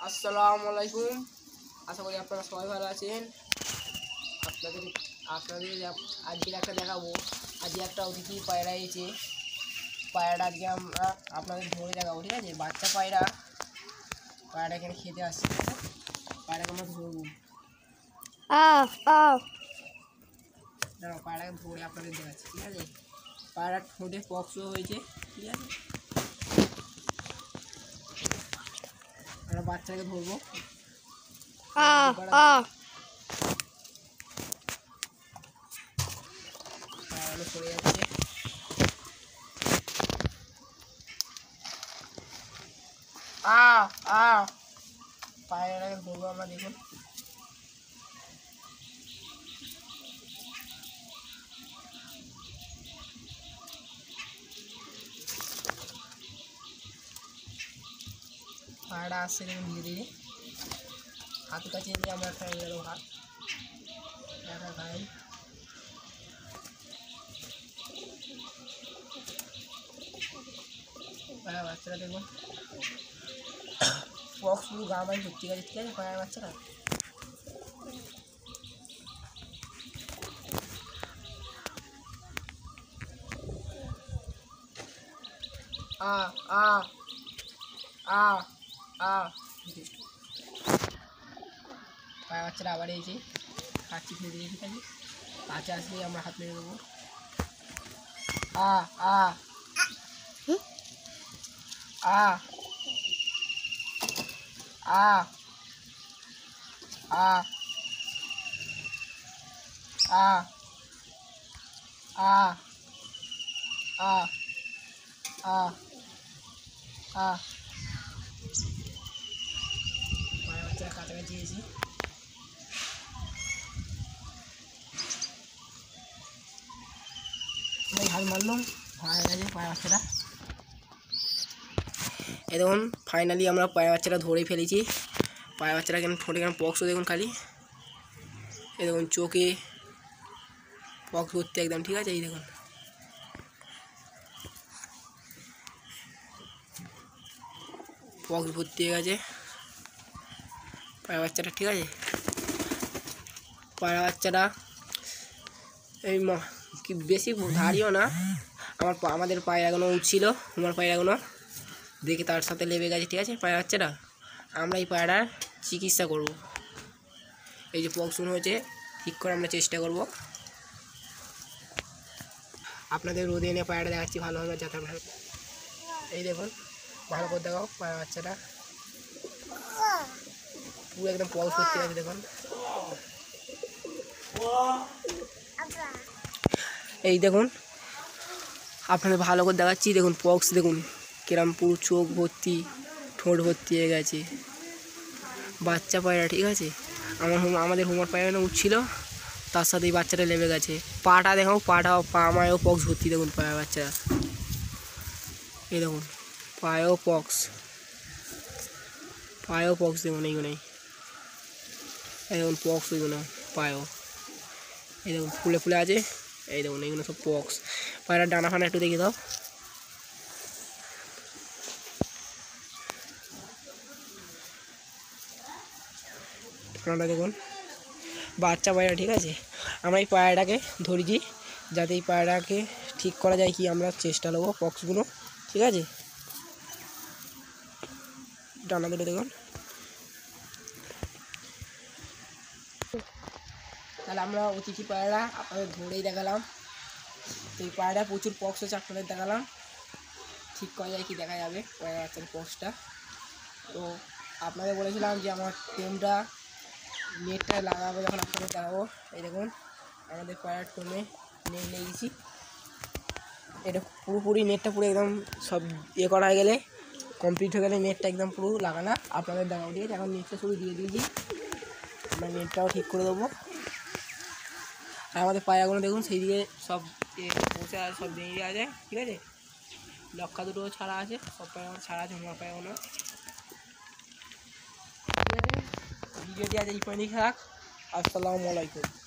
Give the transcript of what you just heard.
আসসালামু আলাইকুম। আশা করি আপনারা সবাই ভালো আছেন। আপনাদের আজকে একটা দেখাবো। আজকে একটা অতিথি পায়রা এসেছে। পায়রাটা আজকে আমরা আপনাদের ধরে দেখাবো, ঠিক আছে? বাচ্চা পায়রা এখানে খেতে আসছে। পায়রাকে আমরা ধরবো। পায়রাকে ধরে আপনাদের দেখাচ্ছি, ঠিক আছে? পায়রার ঠোঁটে পক্সও হয়েছে, ঠিক আছে? আমরা বাচ্চাকে ধরবো। সরে যাচ্ছে। পায়রাটাকে ধরবো আমরা, দেখুন। পায়রা আসছে দেখুন ধীরে ধীরে। হাতের কাছে নিয়ে আমরা একটা গেল হাত দেখা খাই। পায়রা বাচ্চারা দেখুন পক্স পুরো গা মাই ভর্তি গেছে, ঠিক আছে? পায়রা বাচ্চারা পায়রা বাচ্চারা আবার এসেছে, খাচ্ছি খেয়ে দিয়ে, ঠিক আছে? কাছে আসলেই আমরা হাত মেরে দেবো। পায়রা বাচ্চারা কাছাকাছি এসেছি। হাল মারলাম, হয়ে গেছে পায়রা বাচ্চারা। এই দেখুন ফাইনালি আমরা পায়রা বাচ্চারা ধরে ফেলেছি। পায়রা বাচ্চারা কেন ঠোঁটে কেন পক্সও দেখুন খালি। এই দেখুন চোখে পক্স ভর্তি একদম, ঠিক আছে? এই দেখুন পক্স ভর্তি হয়ে গেছে পায়রা বাচ্চাটা, ঠিক আছে? পায়রা বাচ্চাটা এই কি বেশি ধারিও না। আমাদের পায়রাগুলো উঠছিল, আমার পায়রাগুলো দেখে তার সাথে লেবে গেছে, ঠিক আছে? পায়রা বাচ্চাটা আমরা এই পায়রার চিকিৎসা করব। এই যে পক্সগুলো হয়েছে ঠিক করে আমরা চেষ্টা করব। আপনাদের রোদে এনে পায়রাটা দেখাচ্ছি ভালোভাবে, যাতে আপনার এই দেখুন ভালো করে দেখাও। পায়রা বাচ্চাটা পুরো একদম পক্স করতে আছে, দেখুন। এই দেখুন আপনাদের ভালো করে দেখাচ্ছি, দেখুন পক্স দেখুন কিরম পুরো চোখ ভর্তি, ঠোঁট ভর্তি হয়ে গেছে। বাচ্চা পায়রা, ঠিক আছে? আমাদের হোমার পায়রা উঠছিল, তার সাথে এই বাচ্চাটা লেবে গেছে। পাটা দেখাও, পা মায়েও পক্স ভর্তি, দেখুন পায়রা বাচ্চারা। এই দেখুন পায়েও পক্স দেখুন, এইগুলোই এই দেখুন পক্স, এইগুলো পায়েও এই দেখুন ফুলে ফুলে আছে। এই দেখুন এইগুলো সব পক্স। পায়রার ডানা ফানা একটু দেখে দাও। আপনারা দেখুন বাচ্চা পায়রা, ঠিক আছে? আমরা এই পায়রাটাকে ধরেছি যাতে এই পায়রাকে ঠিক করা যায়, কি আমরা চেষ্টা নেবো পক্সগুলো, ঠিক আছে? ডানা দুটো দেখুন। তাহলে আমরা অতিথি পায়রা আপনাদের ধরেই দেখালাম। তো এই পায়রা প্রচুর পক্স হচ্ছে, আপনাদের দেখালাম। ঠিক করা যায় কি দেখা যাবে পায়রা বাচ্চার পক্সটা। তো আপনাদের বলেছিলাম যে আমার টেমটা নেটটা লাগাবো, যখন আপনাদের দেখাবো। এই দেখুন আমাদের পায়রার টেমে নেট লেগেছি। এটা পুরোপুরি নেটটা পুরো একদম সব করা হয়ে গেলে, কমপ্লিট হয়ে গেলে নেটটা একদম পুরো লাগানো আপনাদের দেখাবো, ঠিক আছে? এখন নেটটা শুরু দিয়ে দিয়েছি, আমরা নেটটাও ঠিক করে দেবো। আর আমাদের পায়রাগুলো দেখুন সেই দিকে সব বসে আছে, সব দাঁড়িয়ে আছে, ঠিক আছে? লক্ষা দুটো ছাড়া আছে, সব পায়রা ছাড়া আছে আমার পায়রাগুলো। ভিডিওটি আজ এই পর্যন্তই থাক। আসসালামু আলাইকুম।